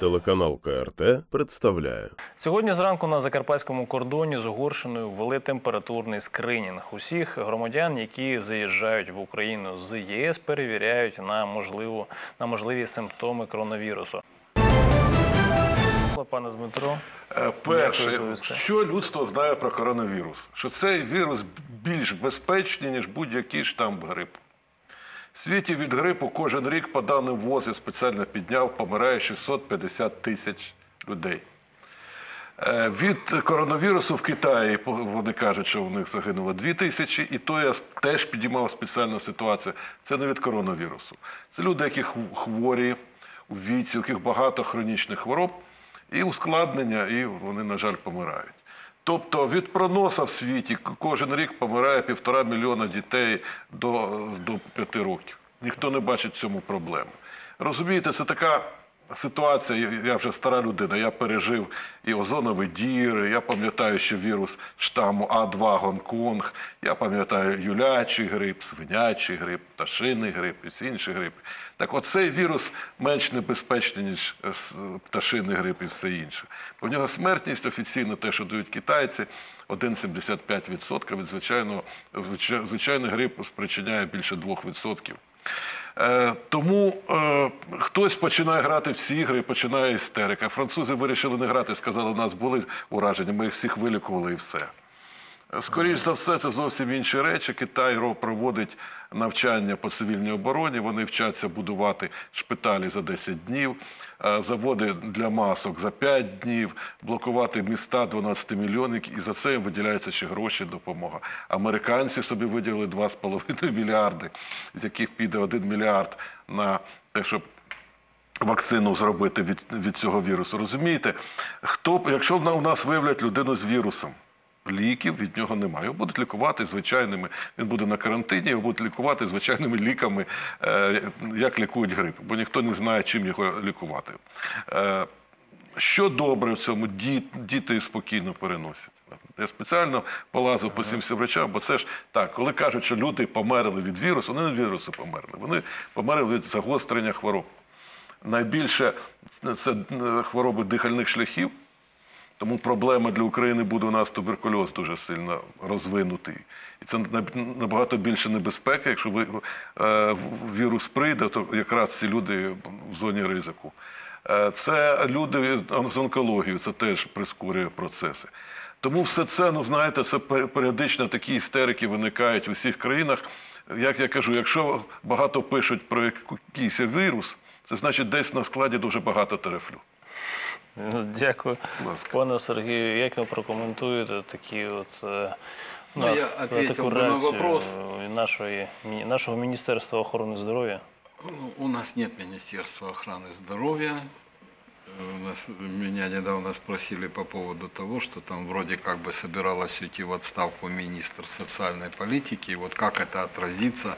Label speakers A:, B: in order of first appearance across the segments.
A: Телеканал КРТ представляє.
B: Сьогодні зранку на закарпатському кордоні з Угорщиною ввели температурний скринінг. Усіх громадян, які заїжджають в Україну з ЄС, перевіряють на можливі симптоми коронавірусу. Пане Дмитро.
C: Перше, що людство знає про коронавірус? Що цей вірус більш безпечний, ніж будь-який штам грипу. В світі від грипу кожен рік, по даним ВОЗ, я спеціально підняв, помирає 650 тисяч людей. Від коронавірусу в Китаї, вони кажуть, що в них загинуло 2 тисячі, і то я теж підіймав спеціальну ситуацію. Це не від коронавірусу. Це люди, які хворі, у віці, у яких багато хронічних хвороб, і ускладнення, і вони, на жаль, помирають. Тобто від проноса в світі кожен рік помирає 1,5 мільйона дітей до 5 років. Ніхто не бачить в цьому проблеми. Розумієте, це така ситуація, я вже стара людина, я пережив і озоновий дір, я пам'ятаю, що вірус штаму А2 Гонконг, я пам'ятаю юлячий грип, свинячий грип, пташиний грип і інші грипи. Так от цей вірус менш небезпечний, ніж пташиний грип і все інше. У нього смертність офіційно, те, що дають китайці, 1,75% від звичайний грип спричиняє більше 2%. Тому хтось починає грати в ці ігри і починає істерика. Французи вирішили не грати, сказали, у нас були ураження, ми їх всіх вилікували і все. Скоріше за все, це зовсім інші речі. Китай проводить навчання по цивільній обороні, вони вчаться будувати шпиталі за 10 днів, заводи для масок за 5 днів, блокувати міста 12 мільйонів, і за це їм виділяються ще гроші, допомога. Американці собі виділили 2,5 мільярди, з яких піде 1 мільярд на те, щоб вакцину зробити від цього вірусу. Розумієте, якщо у нас виявлять людину з вірусом, ліків від нього немає. Його будуть лікувати звичайними, він буде на карантині, його будуть лікувати звичайними ліками, як лікують грип, бо ніхто не знає, чим його лікувати. Що добре в цьому? Діти спокійно переносять. Я спеціально полазив по всім речам, бо це ж так, коли кажуть, що люди померли від вірусу, вони не від вірусу померли, вони померли від загострення хвороб. Найбільше це хвороби дихальних шляхів. Тому проблема для України буде, у нас туберкульоз дуже сильно розвинутий. І це набагато більше небезпека, якщо вірус прийде, то якраз ці люди в зоні ризику. Це люди з онкологією, це теж прискорює процеси. Тому все це, ну знаєте, це періодично такі істерики виникають в усіх країнах. Як я кажу, якщо багато пишуть про якийсь вірус, це значить десь на складі дуже багато терефлю.
B: Дякую. Пане Сергію, як ви прокоментуєте такі таку реакцію нашого Міністерства охорони здоров'я?
D: У нас нет Министерства охраны здоровья. Меня недавно спросили по поводу того, что там вроде как бы собиралась уйти в отставку министр социальной политики. Вот как это отразится?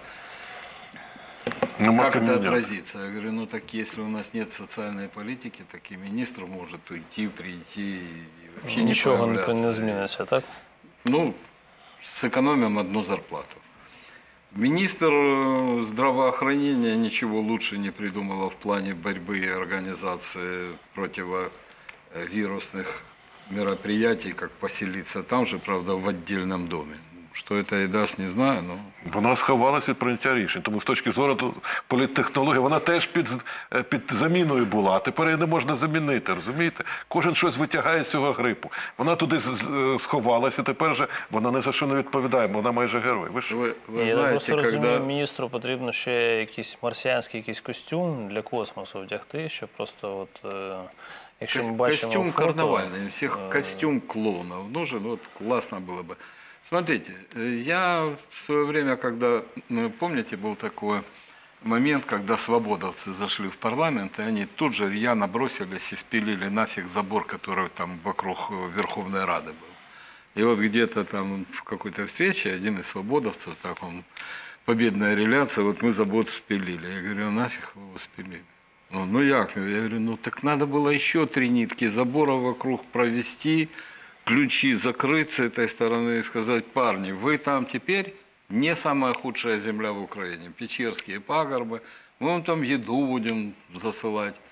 D: Как это отразится? Я говорю, ну так если у нас нет социальной политики, так и министр может уйти, прийти и вообще
B: ничего
D: не появляться.
B: Не изменится, так?
D: Ну, сэкономим одну зарплату. Министр здравоохранения ничего лучше не придумала в плане борьбы и организации противовирусных мероприятий, как поселиться там же, правда, в отдельном доме. Що це і дасть, не знаю. Но...
C: Вона сховалася від прийняття рішень. Тому з точки зору політтехнології, вона теж під заміною була, а тепер її не можна замінити, розумієте? Кожен щось витягає з цього грипу. Вона туди сховалася, тепер вже вона ні за що не відповідає, бо вона майже герой.
B: Я просто розумію, міністру потрібно ще якийсь марсіанський костюм для космосу вдягти, щоб просто якщо ми бачимо
D: костюм
B: фото...
D: карнавальний, у всіх костюм клоунов нужен, вот классно было бы. Смотрите, я в свое время, когда, помните, был такой момент, когда свободовцы зашли в парламент, и они тут же рьяно бросились и спилили нафиг забор, который там вокруг Верховной Рады был. И вот где-то там в какой-то встрече один из свободовцев, так он, победная реляция, вот мы забор спилили. Я говорю, нафиг вы его спилили? Ну як? Я говорю, ну так надо было еще 3 нитки забора вокруг провести, ключи закрыть с этой стороны и сказать, парни, вы там теперь не самая худшая земля в Украине, Печерские пагорбы, мы вам там еду будем засылать.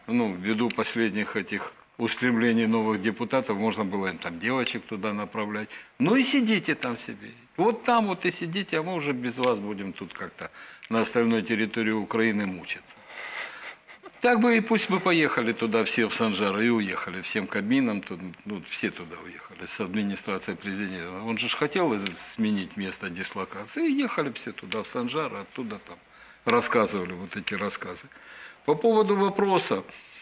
D: ну, ввиду последних этих устремлений новых депутатов, можно было им там девочек туда направлять. Ну и сидите там себе. Вот там вот и сидите, а мы уже без вас будем тут как-то на остальной территории Украины мучиться. Так бы и пусть мы поехали туда все в Санжар и уехали всем кабинам, ну, все туда уехали с администрацией президента. Он же хотел сменить место дислокации, и ехали все туда в Санжар, оттуда там рассказывали вот эти рассказы. По поводу вопроса,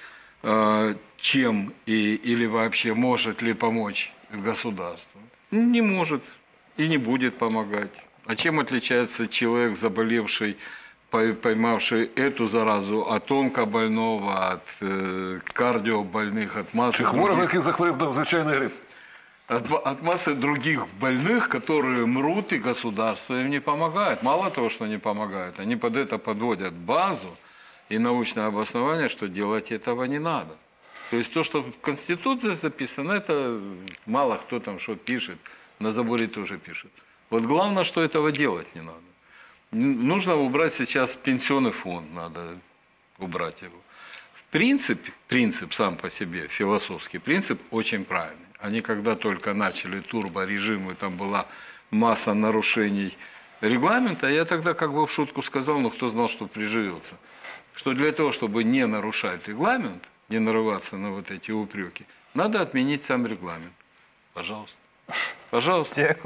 D: чем или вообще может ли помочь государство, не может и не будет помогать. А чем отличается человек, заболевший, поймавший эту заразу от онкобольного, от кардиобольных, от массы
C: Хворих, який захворів на звичайний грип.
D: от массы других больных, которые мрут, и государство им не помогает. Мало того, что не помогает, они под это подводят базу и научное обоснование, что делать этого не надо. То есть то, что в Конституции записано, это мало кто там что пишет, на заборе тоже пишет. Вот главное, что этого делать не надо. Нужно убрать сейчас пенсионный фонд, надо убрать его. Принцип сам по себе, философский принцип, очень правильный. Они когда только начали турборежим, и там была масса нарушений регламента, я тогда как бы в шутку сказал, но кто знал, что приживется, что для того, чтобы не нарушать регламент, не нарываться на вот эти упреки, надо отменить сам регламент. Пожалуйста. Пожалуйста.